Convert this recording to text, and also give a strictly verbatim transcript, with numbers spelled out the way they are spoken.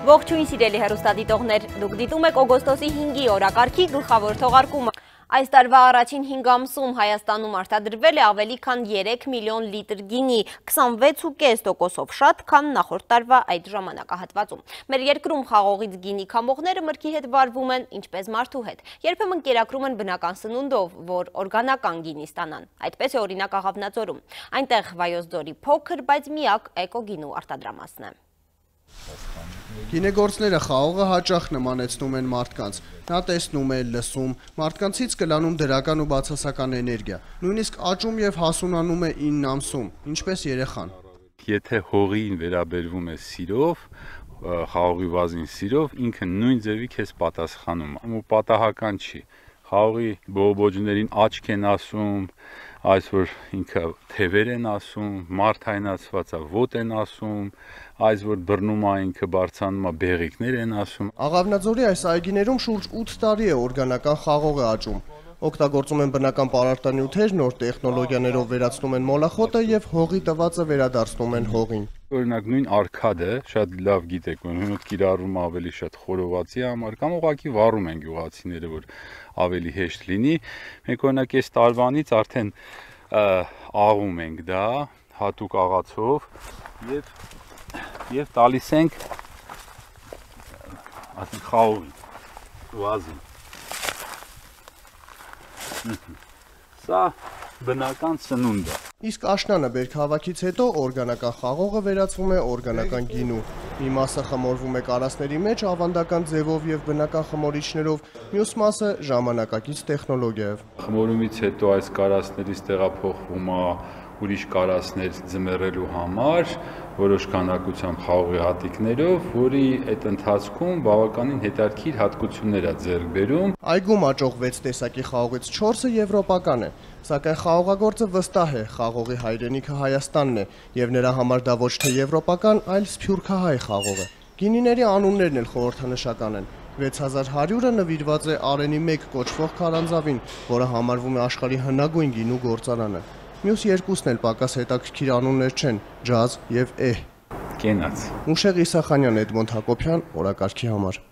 Ողջույն սիրելի հեռուստադիտողներ, դուք դիտում եք օգոստոսի հինգի օրակարգի գլխավոր թողարկումը։ Այս տարվա առաջին հինգ ամսում Հայաստանում արտադրվել է ավելի քան երեք միլիոն լիտր գինի, քսանվեց ու կես տոկոսով շատ, քան նախորդ տարվա այդ ժամանակահատվածում։ Մեր երկրում խաղողից գինի քամողները մրգի հետ վարվում են, ինչպես մարդու հետ։ Երբեմն կերակրում են բնական սնունդով, որ օրգանական գինի ստանան։ Այդպես է օրինակ Աղավնաձորում։ Այնտեղ Վայոց ձորի փոքր, բայց միակ էկոգինու արտադրամասն է։ Գինեգործները խաղողը հաճախ նմանեցնում են մարդկանց, նա տեսնում է, լսում, մարդկանցից կլանում դրական ու բացասական էներգիա, նույնիսկ աճում և հասունանում է ինն ամսում, ինչպես երեխան։ Եթե հողին վերաբերվում է սիրով, խաղողի վազին սիրով, ինքը նույն ձևի քեզ պատասխանում, ու պատահական չի, խաղողի բողոբոջներին աչք են ասում, այս որ ինքը թևեր են ասում, մարդայնացված է, ոտ են ասում, այս որ բռնում է ինքը բարձրանում է, բեղիկներ են ասում։ Աղավնաձորի այս այգիներում շուրջ ութ տարի է օրգանական խաղող է աճում։ Օգտագործում են բնական պարարտանյութեր, նոր տեխնոլոգիաներով վերացնում են մոլախոտը և հողի տվածը վերադարձնում են հողին։ Օրինակ նույն արքադը, շատ լավ գիտեք, որ հնուտ կիրառում ավելի շատ խորովածի համար, կամ ուղղակի վառում են գյուղացիները, որ ավելի հեշտ լինի։ Մենք օրինակ այս տարվանից արդեն աղում ենք դա հատուկ աղացով և և տալիս ենք ասենք խաղողին, վազին։ Սա բնական սնունդ է։ Իսկ աշնանը բերքահավաքից հետո օրգանական խաղողը վերածվում է օրգանական գինու։ Մի մասը խմորվում է կարասների մեջ ավանդական ձևով և բնական խմորիչներով, մյուս մասը ժամանակակից տեխնոլոգիայով։ Խմորումից հետո այս կարասներից տեղափոխվում է ուրիշ կարասներ ձմեռելու համար, որոշ քանակությամբ խաղողի հատիկներով, որի այդ ընթացքում բավականին հետաքրքիր հատկություններ է ձեռք բերում։ Այգում աճող վեց տեսակի խաղողից չորսը եվրոպական է, սակայն խաղողագործը վստահ է, խաղողի հայրենիքը Հայաստանն է, և նրա համար դա ոչ թե եվրոպական, այլ սփյուռքահայ խաղող է։ Գինիների անուններն էլ խորհրդանշական են։ վեց հազար հարյուրը նվիրված է Արենի մեկ կոչվող քարանձավին, որը համարվում է աշխարհի հնագույն գինու գործարանը։ Մյուս երկուսն էլ պակաս հետաքրքիր անուններ չեն՝ ջազ և էհ։ Կենաց։ Մուշեղ Իսախանյան, Էդմոնդ Հակոբյան, օրակարգի համար։